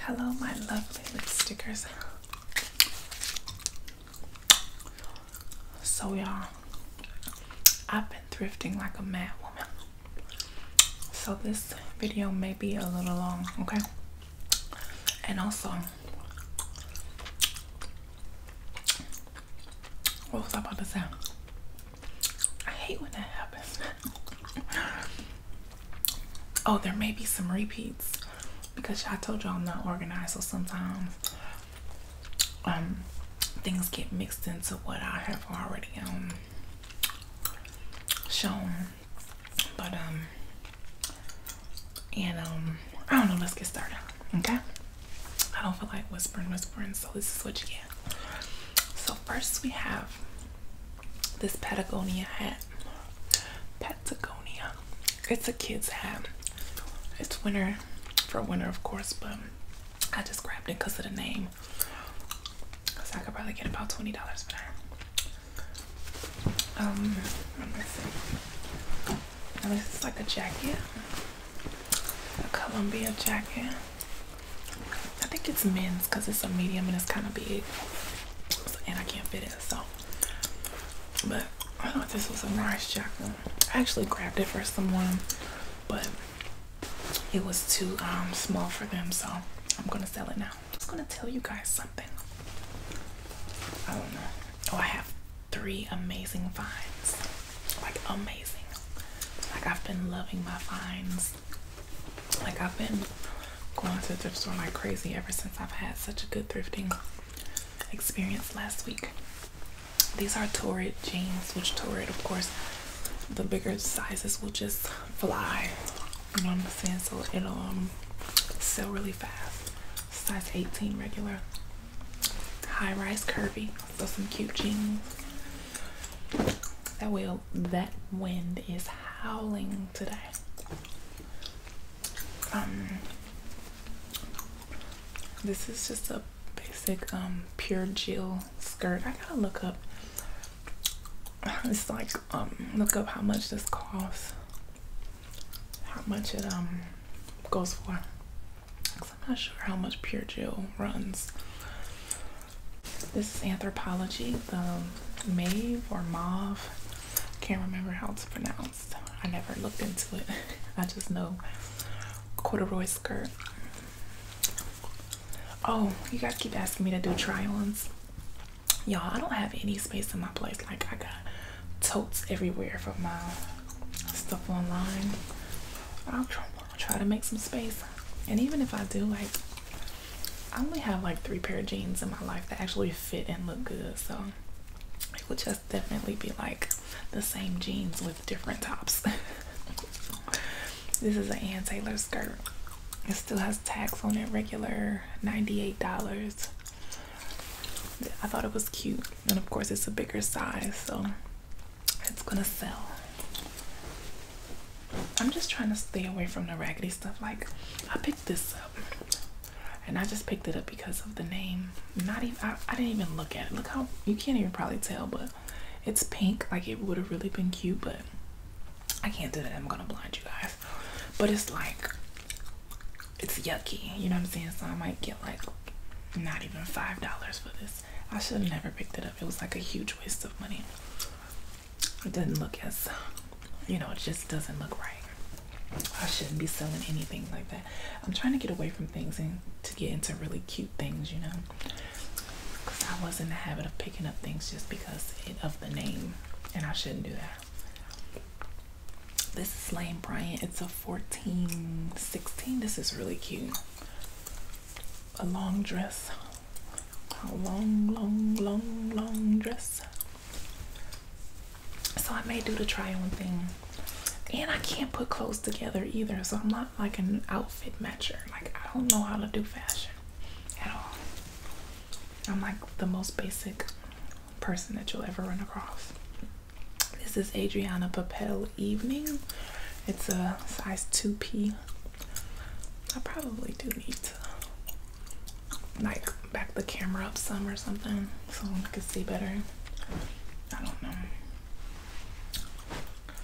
Hello, my lovely lipstickers. So y'all, I've been thrifting like a mad woman. So this video may be a little long, okay? And also, what was I about to say? I hate when that happens. Oh, there may be some repeats because I told y'all I'm not organized, so sometimes things get mixed into what I have already shown. But I don't know, let's get started. Okay? I don't feel like whispering, so this is what you get. So first we have this Patagonia hat. Patagonia. It's a kid's hat. It's winter, for winter of course, but I just grabbed it because of the name. Because I could probably get about $20 for that. Let me see. Now this is like a jacket. A Columbia jacket. I think it's men's because it's a medium and it's kind of big. And I can't fit it, so. But I thought this was a nice jacket. I actually grabbed it for someone, but it was too small for them, so I'm gonna sell it now. I'm just gonna tell you guys something. I don't know. Oh, I have 3 amazing finds. Like amazing. Like I've been loving my finds. Like I've been going to the thrift store like crazy ever since I've had such a good thrifting experience last week. These are Torrid jeans, which Torrid, of course, the bigger sizes will just fly. You know what I'm saying? So it'll sell really fast. Size 18 regular. High rise curvy. So some cute jeans. That wind is howling today. This is just a basic pure Jill skirt. I gotta look up. It's like look up how much this costs. How much it goes for. Cause I'm not sure how much pure Jill runs. This is Anthropologie, the mauve or mauve. Can't remember how it's pronounced. I never looked into it. I just know corduroy skirt. Oh, you guys keep asking me to do try-ons. Y'all, I don't have any space in my place. Like I got totes everywhere for my stuff online. I'll try to make some space. And even if I do, like I only have like 3 pair of jeans in my life that actually fit and look good, so it would just definitely be like the same jeans with different tops. This is an Ann Taylor skirt. It still has tags on it, regular $98. I thought it was cute, and of course it's a bigger size, so it's gonna sell. I'm just trying to stay away from the raggedy stuff. Like I picked this up and I just picked it up because of the name. Not even I didn't even look at it. Look how, you can't even probably tell, but it's pink. Like it would have really been cute, but I can't do that. I'm gonna blind you guys. But it's like, it's yucky, you know what I'm saying? So I might get like not even $5 for this. I should have never picked it up. It was like a huge waste of money. It doesn't look as, you know, it just doesn't look right. I shouldn't be selling anything like that. I'm trying to get away from things and to get into really cute things, you know, because I was in the habit of picking up things just because of the name, and I shouldn't do that. This is Lane Bryant. It's a 14-16. This is really cute. A long dress. A long dress. So I may do the try on thing. And I can't put clothes together either, so I'm not like an outfit matcher. Like I don't know how to do fashion at all. I'm like the most basic person that you'll ever run across. This is Adriana Papel Evening. It's a size 2P. I probably do need to like back the camera up some or something so you can see better. I don't know.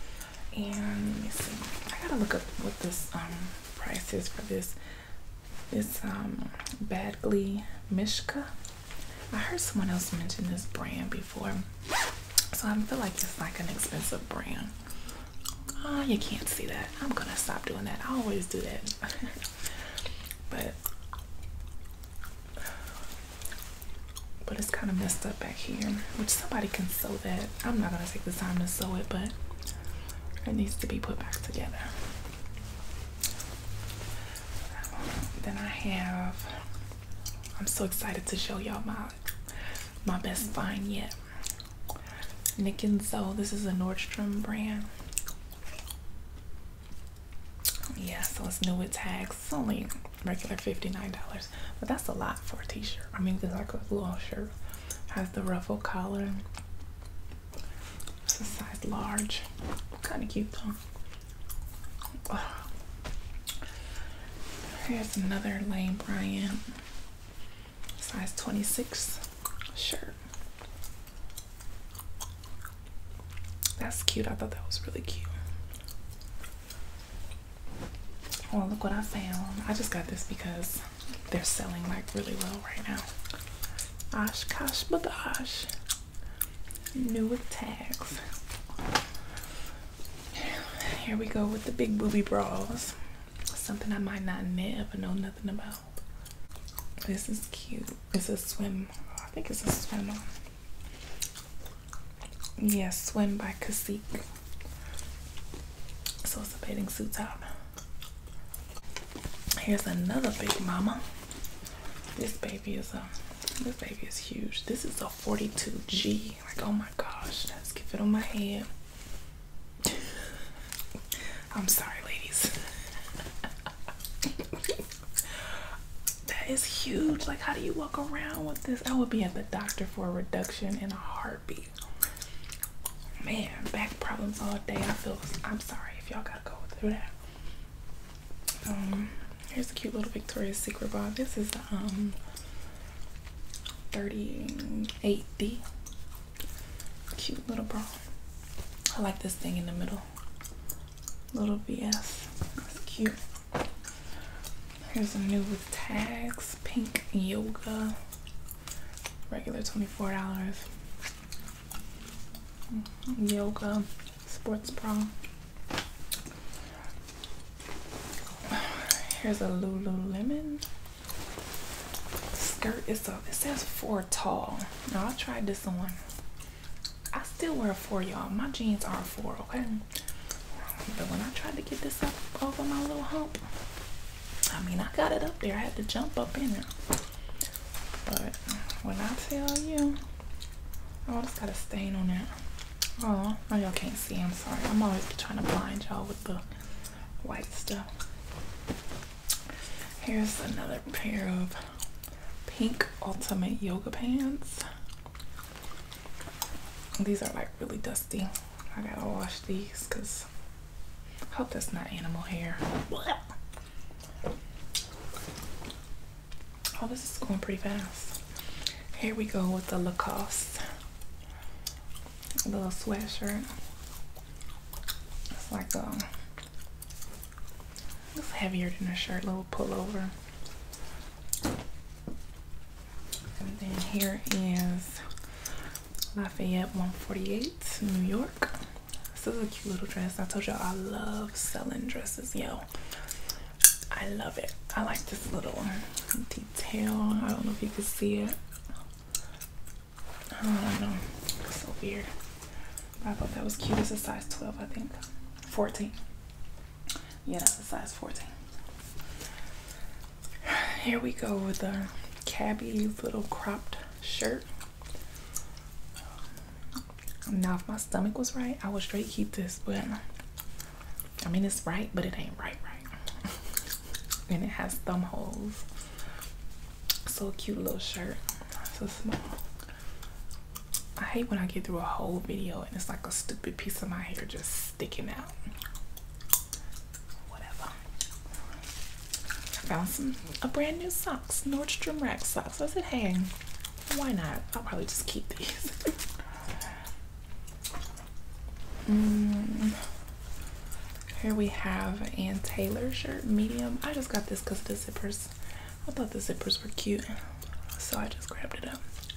And let me see. I gotta look up what this price is for this It's Badgley Mishka. I heard someone else mention this brand before, so I feel like it's like an expensive brand. Oh, you can't see that. I'm gonna stop doing that. I always do that. but it's kind of messed up back here, which somebody can sew that. I'm not gonna take the time to sew it, but it needs to be put back together. Then I have, I'm so excited to show y'all my best find yet. Nick and Zoe. This is a Nordstrom brand. Yeah, so it's new with tags. It's only regular $59, but that's a lot for a t-shirt. I mean, it's like a little shirt. Has the ruffle collar. It's a size large. Kind of cute though. Oh. Here's another Lane Bryant size 26 shirt. That's cute. I thought that was really cute. Oh, look what I found. I just got this because they're selling like really well right now. OshKosh B'gosh. New with tags. Here we go with the big booby bras. Something I might not never know nothing about. This is cute. It's a swim. I think it's a swim. Yeah, Swim by Cacique. So it's a bathing suit top. Here's another big mama. This baby is huge. This is a 42G. Like, oh my gosh, let's get it on my head. I'm sorry, ladies. That is huge. Like, how do you walk around with this? I would be at the doctor for a reduction in a heartbeat. Man, back problems all day. I'm sorry if y'all gotta go through that. Here's a cute little Victoria's Secret bra. This is 38D. Cute little bra. I like this thing in the middle. Little VS. That's cute. Here's a new with tags. Pink Yoga. Regular $24. Yoga sports bra. Here's a Lululemon skirt. It says 4 tall. Now I tried this one. I still wear a 4, y'all. My jeans are a 4, okay? But when I tried to get this up over my little hump, I mean, I got it up there. I had to jump up in there. But when I tell you, oh, it's got a stain on it. Oh, y'all can't see. I'm sorry. I'm always trying to blind y'all with the white stuff. Here's another pair of pink Ultimate Yoga pants. These are like really dusty. I gotta wash these because I hope that's not animal hair. Oh, this is going pretty fast. Here we go with the Lacoste little sweatshirt. It's like it's heavier than a shirt, little pullover. And then here is Lafayette 148, New York. This is a cute little dress. I told y'all I love selling dresses, yo. I love it. I like this little detail. I don't know if you can see it. I don't know. It's so weird. I thought that was cute. It's a size 12, I think. 14. Yeah, that's a size 14. Here we go with a Cabby's little cropped shirt. Now, if my stomach was right, I would straight keep this, but I mean, it's right, but it ain't right. And it has thumb holes. So a cute little shirt. So small. I hate when I get through a whole video and it's like a stupid piece of my hair just sticking out. Whatever. I found a brand new socks. Nordstrom Rack socks. I said, hey, why not? I'll probably just keep these. Here we have Ann Taylor shirt, medium. I just got this because of the zippers. I thought the zippers were cute, so I just grabbed it up.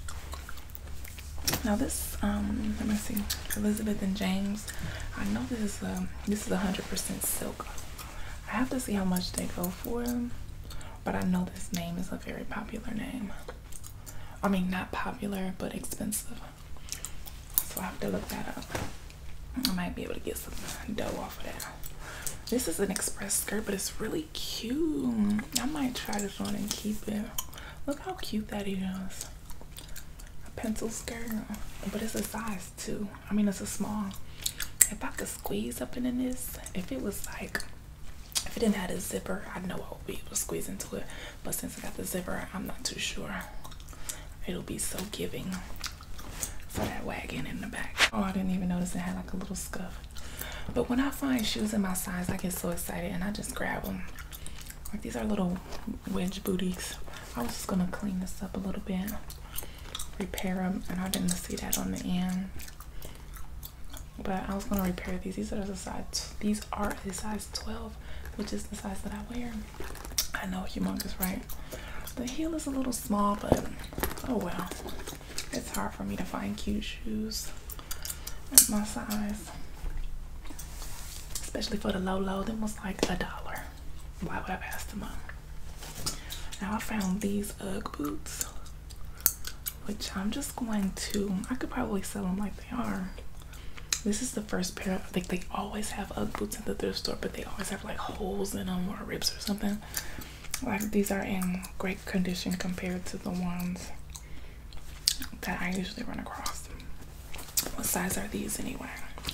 Now this, let me see, Elizabeth and James. I know this is 100% silk. I have to see how much they go for, but I know this name is a very popular name. I mean, not popular, but expensive. So I have to look that up. I might be able to get some dough off of that. This is an express skirt, but it's really cute. I might try this on and keep it. Look how cute that is. A pencil skirt, but it's a size 2. I mean, it's a small. If I could squeeze up in this, if it was like, if it didn't have a zipper, I know I would be able to squeeze into it. But since it got the zipper, I'm not too sure. It'll be so giving for that wagon in the back. Oh, I didn't even notice it had like a little scuff. But when I find shoes in my size, I get so excited and I just grab them. Like, these are little wedge booties. I was just gonna clean this up a little bit, repair them, and I didn't see that on the end. But I was gonna repair these. These are a size 12, which is the size that I wear. I know, humongous, right? The heel is a little small, but oh well. It's hard for me to find cute shoes at my size, especially for the low. Them was like $1. Why would I pass them up? Now I found these UGG boots, which I'm just going to, I could probably sell them like they are. This is the first pair. I think they always have UGG boots at the thrift store, but they always have like holes in them or rips or something. Like, these are in great condition compared to the ones that I usually run across. What size are these anyway?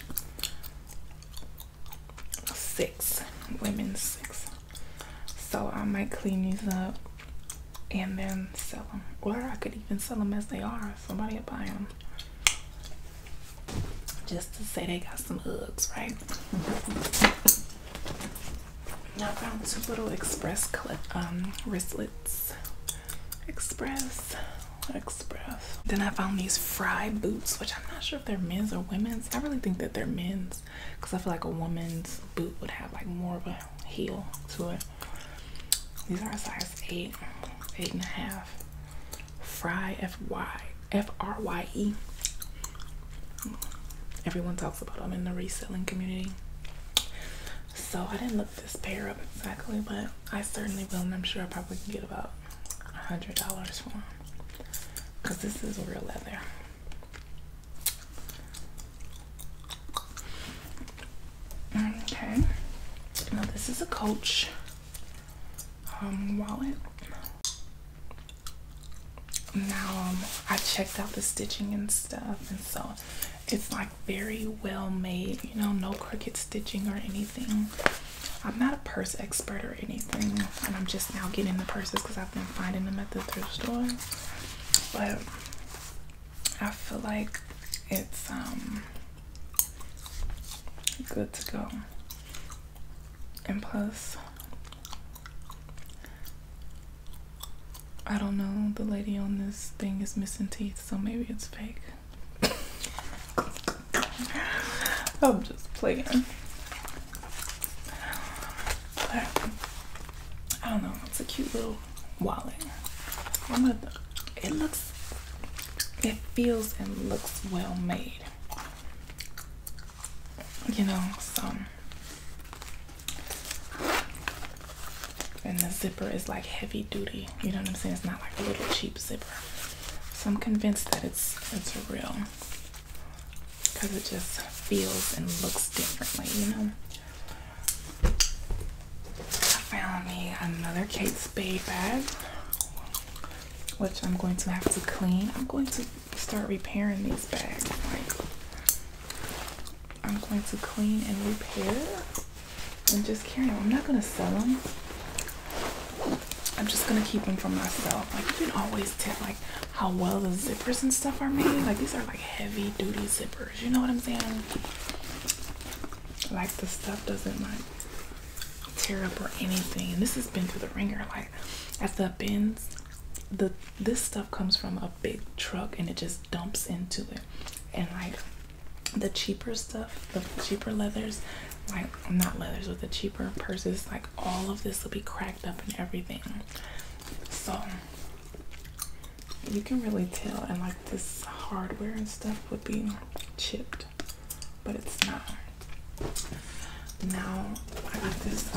6, women's 6. So I might clean these up and then sell them, or I could even sell them as they are. Somebody will buy them just to say they got some Uggs, right? I found 2 little express clip wristlets. Express. Then I found these Frye boots, which I'm not sure if they're men's or women's. I really think that they're men's, because I feel like a woman's boot would have like more of a heel to it. These are a size 8, 8.5. Frye, F-R-Y-E. Everyone talks about them in the reselling community. So I didn't look this pair up exactly, but I certainly will, and I'm sure I probably can get about $100 for them, because this is real leather. Okay, now this is a Coach wallet. Now I checked out the stitching and stuff, and so it's like very well made, you know, no crooked stitching or anything. I'm not a purse expert or anything, and I'm just now getting the purses because I've been finding them at the thrift store. But I feel like it's good to go. And plus, I don't know, the lady on this thing is missing teeth, so maybe it's fake. I'm just playing. But I don't know, it's a cute little wallet. It feels and looks well made, you know. So, and the zipper is like heavy duty, you know what I'm saying? It's not like a little cheap zipper. So I'm convinced that it's real, because it just feels and looks differently, you know. I found me another Kate Spade bag, which I'm going to have to clean. I'm going to start repairing these bags. Like, I'm going to clean and repair and just carry them. I'm not gonna sell them. I'm just gonna keep them for myself. Like, you can always tell like how well the zippers and stuff are made. Like, these are like heavy duty zippers, you know what I'm saying? Like, the stuff doesn't like tear up or anything. And this has been through the ringer. Like, at the bins, this stuff comes from a big truck and it just dumps into it. And like the cheaper stuff, the cheaper leathers, like not leathers, with the cheaper purses, like all of this will be cracked up and everything. So you can really tell, and like this hardware and stuff would be chipped, but it's not. Now I got this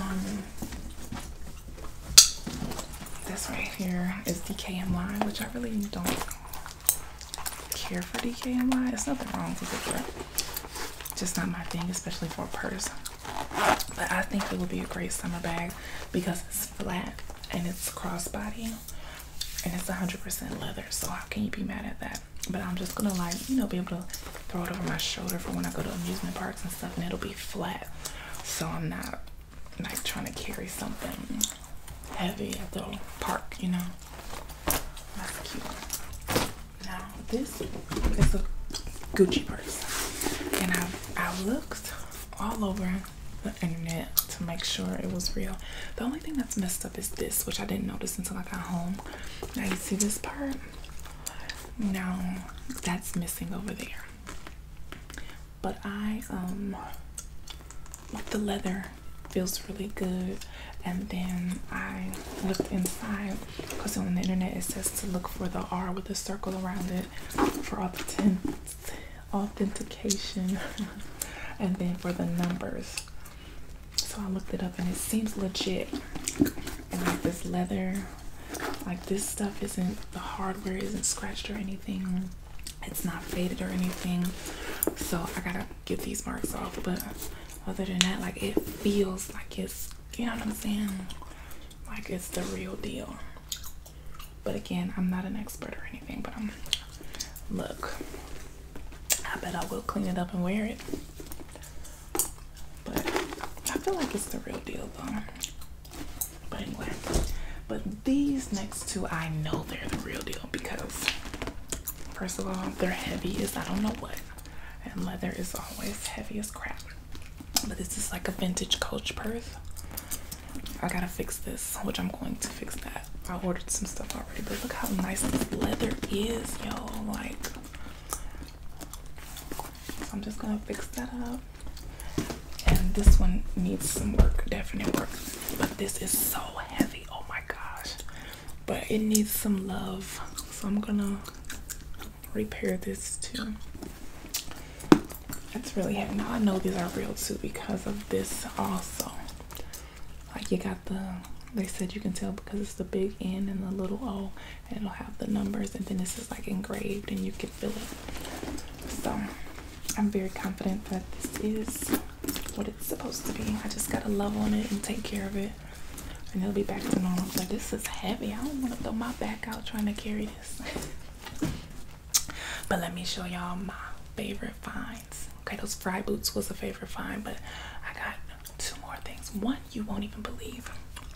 this right here is DKNY, which I really don't care for DKNY. There's nothing wrong with it, but just not my thing, especially for a purse. But I think it would be a great summer bag because it's flat and it's crossbody and it's 100% leather. So how can you be mad at that? But I'm just gonna, like, you know, be able to throw it over my shoulder for when I go to amusement parks and stuff, and it'll be flat. So I'm not like trying to carry something heavy at the park, you know. That's cute. Now this is a Gucci purse, and I looked all over the internet to make sure it was real. The only thing that's messed up is this, which I didn't notice until I got home. Now you see this part? Now that's missing over there. But the leather feels really good. And then I looked inside, because on the internet it says to look for the R with a circle around it for authentication and then for the numbers. So I looked it up and it seems legit. And like this leather, like this stuff isn't, the hardware isn't scratched or anything. It's not faded or anything. So I gotta get these marks off. But other than that, like it feels like it's, you know what I'm saying? Like it's the real deal. But again, I'm not an expert or anything, but look, I bet I will clean it up and wear it. But I feel like it's the real deal though. But anyway, but these next two, I know they're the real deal because first of all, they're heavy as I don't know what. And leather is always heavy as crap. But this is like a vintage Coach purse. I gotta fix this, which I'm going to fix that. I ordered some stuff already, but look how nice this leather is, yo. Like, so I'm just gonna fix that up. And this one needs some work, definite work. But this is so heavy, oh my gosh. But it needs some love, so I'm gonna repair this too. It's really heavy. Now I know these are real too because of this also. Like you got they said you can tell because it's the big N and the little O, and it'll have the numbers, and then this is like engraved and you can feel it. So I'm very confident that this is what it's supposed to be. I just gotta love on it and take care of it, and it'll be back to normal. But this is heavy. I don't want to throw my back out trying to carry this. But let me show y'all my favorite finds. Okay, those Fry boots was a favorite find, but I got two more things. One you won't even believe.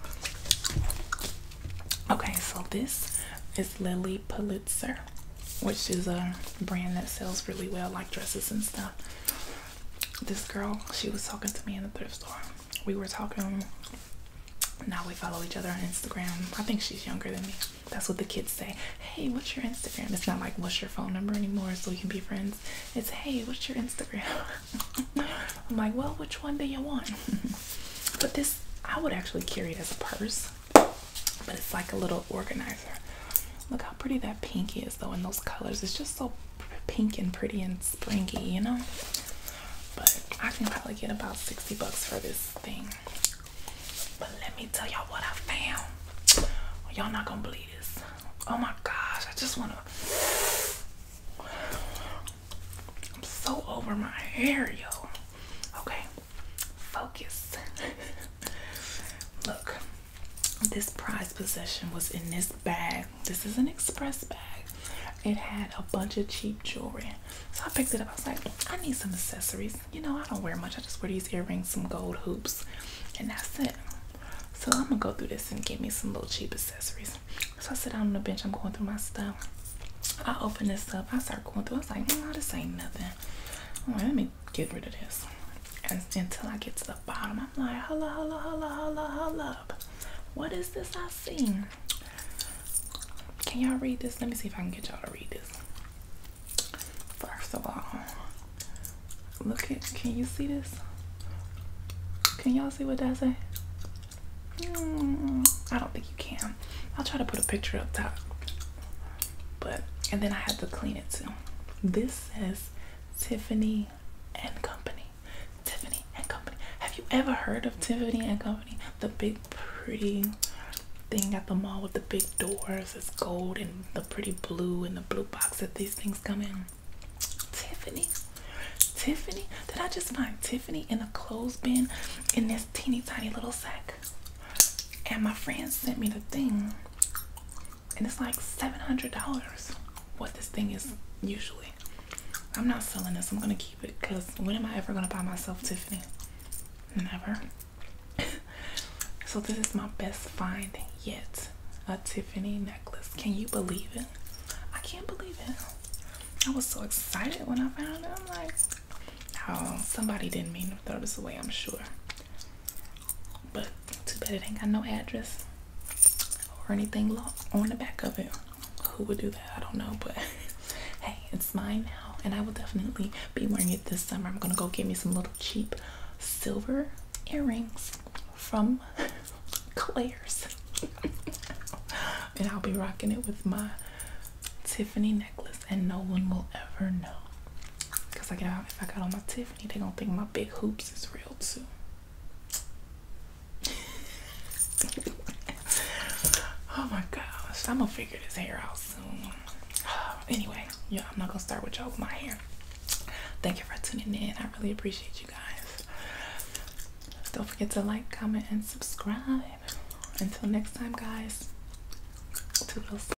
Okay, so this is Lilly Pulitzer, which is a brand that sells really well, like dresses and stuff. This girl, she was talking to me in the thrift store. We were talking. Now we follow each other on Instagram. I think she's younger than me. That's what the kids say. Hey, what's your Instagram? It's not like what's your phone number anymore so we can be friends. It's hey, what's your Instagram? I'm like, well, which one do you want? But this, I would actually carry it as a purse, but it's like a little organizer. Look how pretty that pink is though in those colors. It's just so pink and pretty and springy, you know? But I can probably get about 60 bucks for this thing. But let me tell y'all what I found. Y'all not gonna believe this. Oh my gosh, I just wanna. I'm so over my hair, yo. Okay, focus. Look, this prized possession was in this bag. This is an express bag. It had a bunch of cheap jewelry. So I picked it up. I was like, I need some accessories. You know, I don't wear much. I just wear these earrings, some gold hoops, and that's it. So I'm gonna go through this and get me some little cheap accessories. So I sit down on the bench, I'm going through my stuff. I open this up, I start going through. I was like, no, this ain't nothing. I'm like, let me get rid of this. And until I get to the bottom, I'm like, holla, holla, holla, holla, holla. What is this I see? Can y'all read this? Let me see if I can get y'all to read this. First of all, look at, can you see this? Can y'all see what that say? I don't think you can. I'll try to put a picture up top. But, and then I had to clean it too. This says Tiffany and Company. Tiffany and Company. Have you ever heard of Tiffany and Company? The big pretty thing at the mall with the big doors. It's gold and the pretty blue and the blue box that these things come in. Tiffany. Tiffany? Did I just find Tiffany in a clothes bin in this teeny tiny little sack? And my friend sent me the thing. And it's like $700. What this thing is usually. I'm not selling this. I'm gonna keep it because when am I ever gonna buy myself Tiffany? Never. So this is my best find yet. A Tiffany necklace. Can you believe it? I can't believe it. I was so excited when I found it. I'm like, oh, somebody didn't mean to throw this away, I'm sure. But too bad it ain't got no address or anything on the back of it. Who would do that? I don't know, but hey, it's mine now, and I will definitely be wearing it this summer. I'm gonna go get me some little cheap silver earrings from Claire's. And I'll be rocking it with my Tiffany necklace, and no one will ever know. Because if I got on my Tiffany, they're gonna think my big hoops is real too. Oh my gosh, I'm gonna figure this hair out soon. Anyway, yeah, I'm not gonna start with y'all with my hair. Thank you for tuning in. I really appreciate you guys. Don't forget to like, comment, and subscribe. Until next time, guys. Toodles.